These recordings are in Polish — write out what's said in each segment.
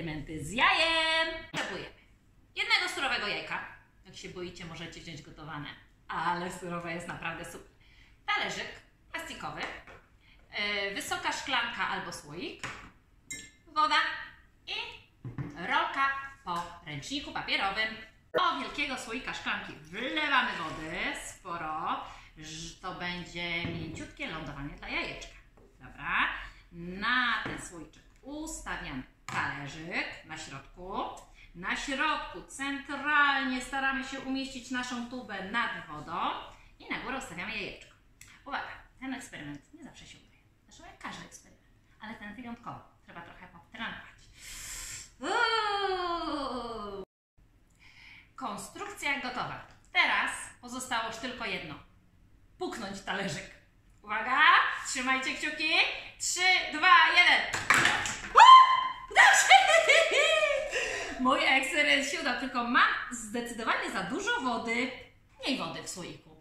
eksperymenty z jajem. Potrzebujemy jednego surowego jajka. Jak się boicie, możecie wziąć gotowane, ale surowe jest naprawdę super. Talerzyk plastikowy, wysoka szklanka albo słoik, woda i rolka po ręczniku papierowym. Do wielkiego słoika szklanki wlewamy wody sporo, to będzie mięciutkie lądowanie dla jajeczka. Dobra, na ten słoiczek ustawiamy talerzyk na środku. Na środku centralnie staramy się umieścić naszą tubę nad wodą i na górę ustawiamy jajeczko. Uwaga, ten eksperyment nie zawsze się udaje. Zresztą jak każdy eksperyment, ale ten wyjątkowy. Trzeba trochę potrenować. Konstrukcja gotowa. Teraz pozostało już tylko jedno. Puknąć talerzyk. Uwaga, trzymajcie kciuki. 3, 2, 1. Udało się! Mój eksperyment się udał, tylko mam zdecydowanie za dużo wody. Mniej wody w słoiku.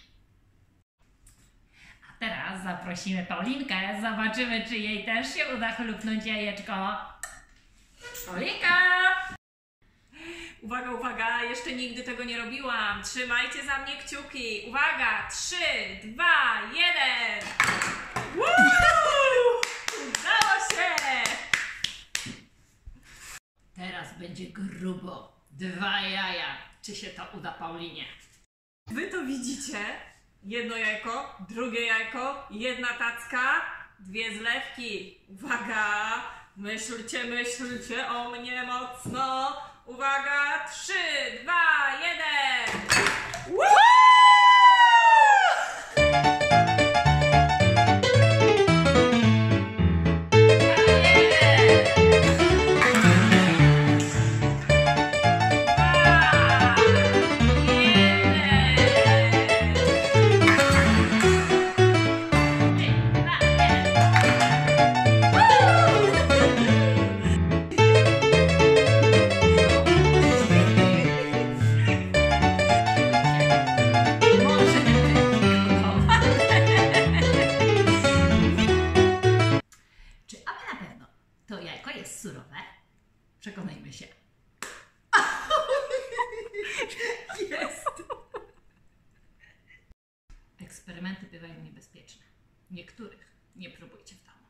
A teraz zaprosimy Paulinkę. Zobaczymy, czy jej też się uda chlupnąć jajeczko. Paulinka! Uwaga, uwaga, jeszcze nigdy tego nie robiłam. Trzymajcie za mnie kciuki. Uwaga, 3, 2, 1. Udało się! Teraz będzie grubo. 2 jaja. Czy się to uda Paulinie? Wy to widzicie? Jedno jajko, drugie jajko, jedna tacka, 2 zlewki. Uwaga! Myślcie o mnie mocno. Uwaga! 3, 2, 1. To jajko jest surowe? Przekonajmy się. Jest! Eksperymenty bywają niebezpieczne. Niektórych nie próbujcie w domu.